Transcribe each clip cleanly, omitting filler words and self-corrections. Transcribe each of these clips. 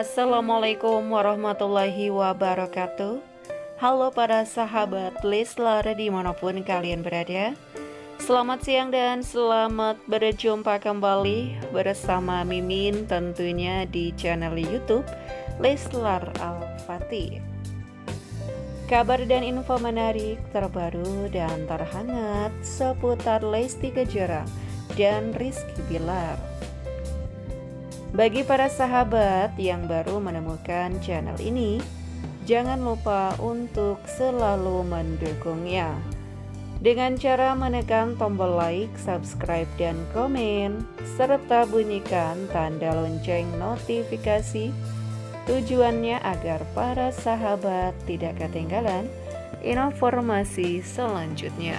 Assalamualaikum warahmatullahi wabarakatuh. Halo para sahabat Leslar dimanapun kalian berada. Selamat siang dan selamat berjumpa kembali bersama Mimin tentunya di channel YouTube Leslar Al-Fatih. Kabar dan info menarik terbaru dan terhangat seputar Lesti Kejora dan Rizky Bilar. Bagi para sahabat yang baru menemukan channel ini, jangan lupa untuk selalu mendukungnya dengan cara menekan tombol like, subscribe, dan komen, serta bunyikan tanda lonceng notifikasi. Tujuannya agar para sahabat tidak ketinggalan informasi selanjutnya.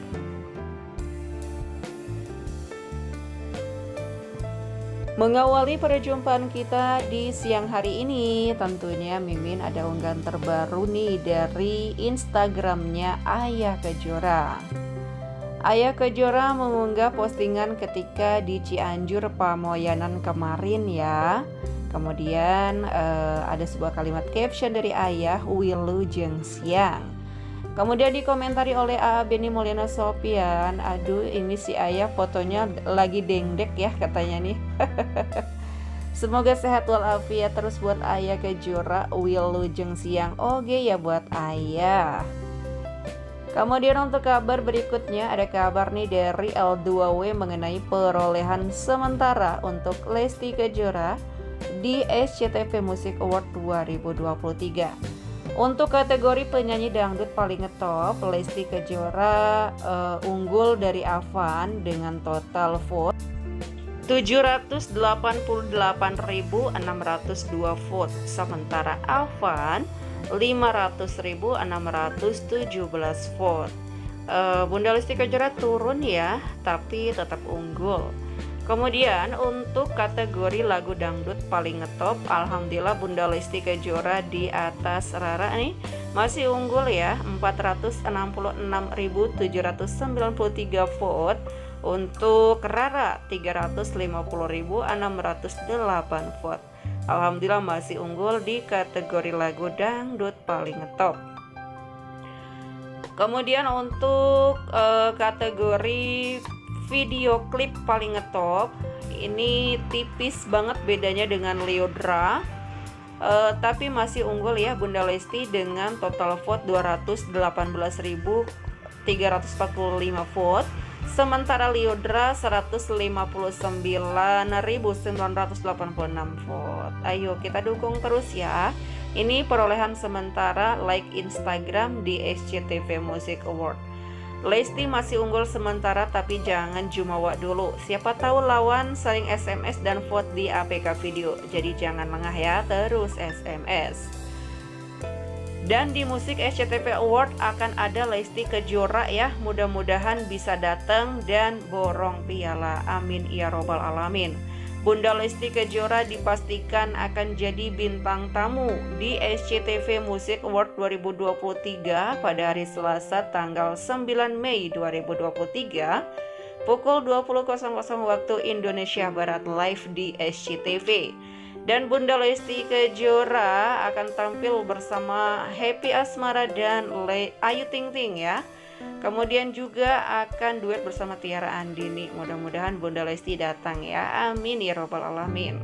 Mengawali perjumpaan kita di siang hari ini, tentunya Mimin ada unggahan terbaru nih dari Instagramnya Ayah Kejora. Ayah Kejora mengunggah postingan ketika di Cianjur Pamoyanan kemarin ya. Kemudian ada sebuah kalimat caption dari Ayah, Wilu jeung siang. Kemudian dikomentari oleh A.A. Beni Mulyana Sopian, aduh ini si Ayah fotonya lagi dengdek ya katanya nih. Semoga sehat walafiat terus buat Ayah Kejora, Wilu jeung siang oge ya buat Ayah. Kemudian untuk kabar berikutnya ada kabar nih dari L2W mengenai perolehan sementara untuk Lesti Kejora di SCTV Music Award 2023. Untuk kategori penyanyi dangdut paling ngetop, Lesti Kejora unggul dari Avan dengan total vote 788.602 vote, sementara Avan 500.617 vote. Bunda Lesti Kejora turun ya, tapi tetap unggul. Kemudian untuk kategori lagu dangdut paling ngetop, alhamdulillah Bunda Lesti Kejora di atas Rara nih masih unggul ya, 466.793 vote. Untuk Rara 350.608 vote. Alhamdulillah masih unggul di kategori lagu dangdut paling ngetop. Kemudian untuk kategori video klip paling ngetop, ini tipis banget bedanya dengan Lyodra, tapi masih unggul ya Bunda Lesti dengan total vote 218.345 vote, sementara Lyodra 159.986 vote. Ayo kita dukung terus ya. Ini perolehan sementara like Instagram di SCTV Music Award. Lesti masih unggul sementara, tapi jangan jumawa dulu. Siapa tahu lawan saling SMS dan vote di APK video. Jadi jangan lengah ya, terus SMS. Dan di musik SCTV Award akan ada Lesti Kejora ya. Mudah-mudahan bisa datang dan borong piala. Amin ya robbal alamin. Bunda Lesti Kejora dipastikan akan jadi bintang tamu di SCTV Music Award 2023 pada hari Selasa tanggal 9 Mei 2023 pukul 20.00 waktu Indonesia Barat live di SCTV. Dan Bunda Lesti Kejora akan tampil bersama Happy Asmara dan Ayu Ting Ting ya. Kemudian juga akan duet bersama Tiara Andini. Mudah-mudahan Bunda Lesti datang ya. Amin ya robbal alamin.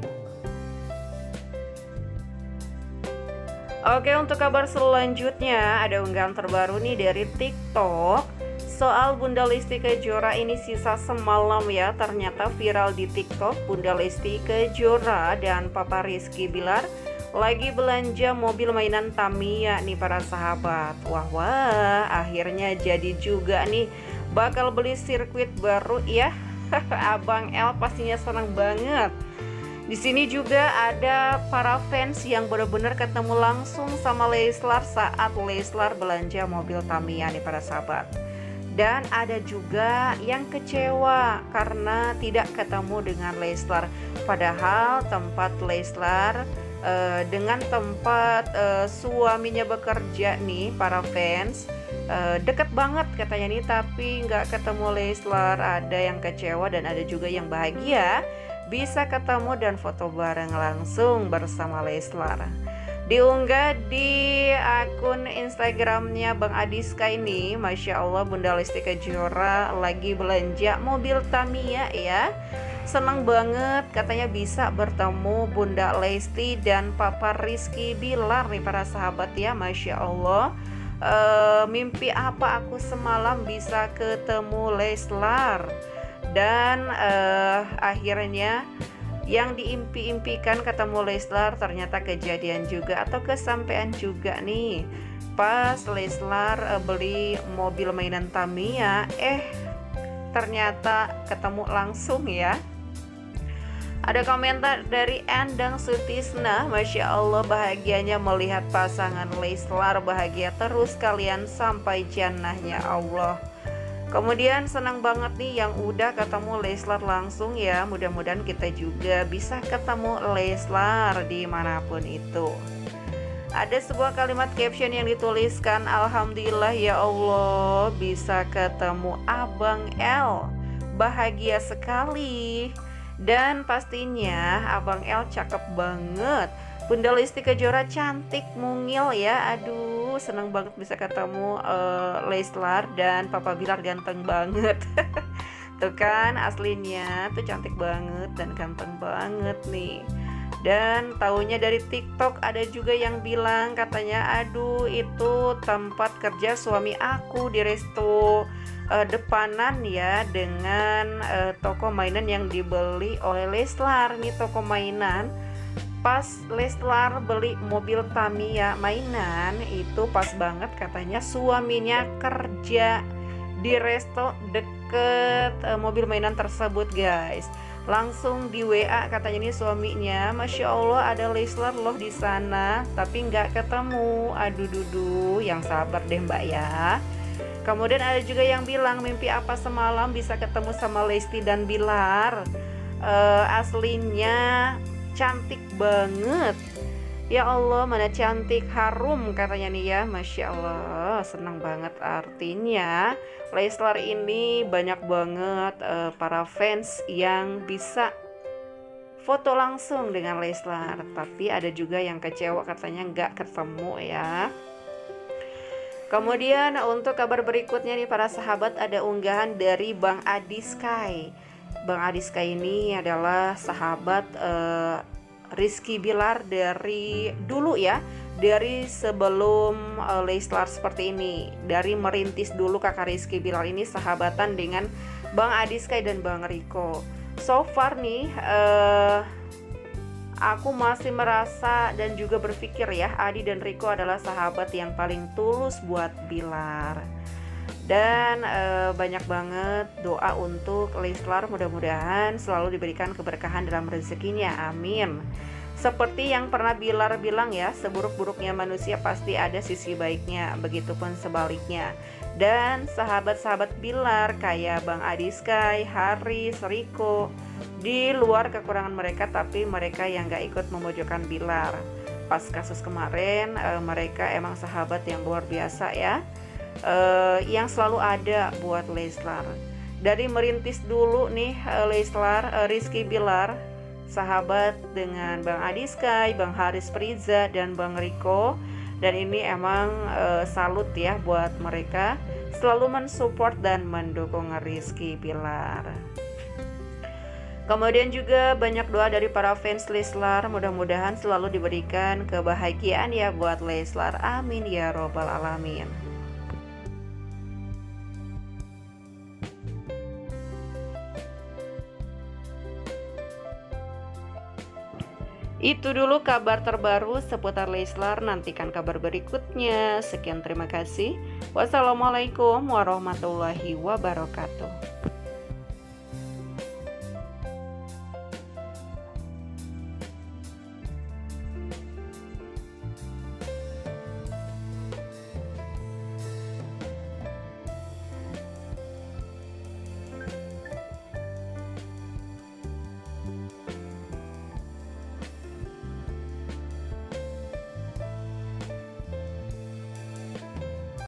Oke, untuk kabar selanjutnya ada unggahan terbaru nih dari TikTok soal Bunda Lesti Kejora. Ini sisa semalam ya, ternyata viral di TikTok. Bunda Lesti Kejora dan Papa Rizky Bilar lagi belanja mobil mainan Tamiya nih para sahabat. Wah, akhirnya jadi juga nih bakal beli sirkuit baru ya. Abang L pastinya senang banget. Di sini juga ada para fans yang benar-benar ketemu langsung sama Leslar saat Leslar belanja mobil Tamiya nih para sahabat. Dan ada juga yang kecewa karena tidak ketemu dengan Leslar. Padahal tempat Leslar dengan tempat suaminya bekerja nih para fans deket banget katanya nih, tapi nggak ketemu Leslar. Ada yang kecewa dan ada juga yang bahagia bisa ketemu dan foto bareng langsung bersama Leslar. Diunggah di akun Instagramnya Bang Adiska ini, Masya Allah Bunda Lesti Kejora lagi belanja mobil Tamiya ya. Senang banget katanya bisa bertemu Bunda Lesti dan Papa Rizky Bilar nih para sahabat ya, Masya Allah. Mimpi apa aku semalam bisa ketemu Leslar. Dan akhirnya yang diimpi-impikan ketemu Leslar ternyata kejadian juga atau kesampaian juga nih. Pas Leslar beli mobil mainan Tamiya, ternyata ketemu langsung ya. Ada komentar dari Endang Sutisna, Masya Allah bahagianya melihat pasangan Leslar bahagia terus kalian sampai jannahnya Allah. Kemudian senang banget nih yang udah ketemu Leslar langsung ya. Mudah-mudahan kita juga bisa ketemu Leslar dimanapun itu. Ada sebuah kalimat caption yang dituliskan, Alhamdulillah ya Allah bisa ketemu Abang L. Bahagia sekali. Dan pastinya Abang L cakep banget. Bunda Lesti Kejora cantik mungil ya. Aduh seneng banget bisa ketemu Leslar, dan Papa Bilar ganteng banget. Tuh kan aslinya tuh cantik banget dan ganteng banget nih. Dan taunya dari TikTok ada juga yang bilang katanya, aduh itu tempat kerja suami aku di resto depanan ya dengan toko mainan yang dibeli oleh Leslar. Nih toko mainan, pas Leslar beli mobil Tamiya mainan itu pas banget katanya suaminya kerja di resto deket mobil mainan tersebut guys. Langsung di WA katanya nih suaminya, Masya Allah ada Leslar loh di sana tapi nggak ketemu. Aduh dudu, yang sabar deh mbak ya. Kemudian ada juga yang bilang mimpi apa semalam bisa ketemu sama Lesti dan Bilar. Aslinya cantik banget. Ya Allah mana cantik, harum katanya nih ya. Masya Allah senang banget. Artinya Leslar ini banyak banget para fans yang bisa foto langsung dengan Leslar. Tapi ada juga yang kecewa katanya nggak ketemu ya. Kemudian untuk kabar berikutnya nih para sahabat, ada unggahan dari Bang Adiskai. Bang Adiskai ini adalah sahabat Rizky Bilar dari dulu ya, dari sebelum Leslar seperti ini. Dari merintis dulu kakak Rizky Bilar ini sahabatan dengan Bang Adiskai dan Bang Riko. So far nih aku masih merasa dan juga berpikir ya, Adi dan Riko adalah sahabat yang paling tulus buat Bilar. Dan banyak banget doa untuk Leslar, mudah-mudahan selalu diberikan keberkahan dalam rezekinya, amin. Seperti yang pernah Bilar bilang ya, seburuk-buruknya manusia pasti ada sisi baiknya, begitupun sebaliknya. Dan sahabat-sahabat Bilar kayak Bang Adiskai, Haris, Riko, di luar kekurangan mereka tapi mereka yang gak ikut memojokkan Bilar. Pas kasus kemarin mereka emang sahabat yang luar biasa ya, yang selalu ada buat Leslar. Dari merintis dulu nih Leslar, Rizky Bilar sahabat dengan Bang Adiskai, Bang Haris Priza, dan Bang Riko. Dan ini emang salut ya buat mereka, selalu mensupport dan mendukung Rizky Bilar. Kemudian juga banyak doa dari para fans Leslar, mudah-mudahan selalu diberikan kebahagiaan ya buat Leslar, amin ya robbal alamin. Itu dulu kabar terbaru seputar Leslar, nantikan kabar berikutnya. Sekian, terima kasih. Wassalamualaikum warahmatullahi wabarakatuh.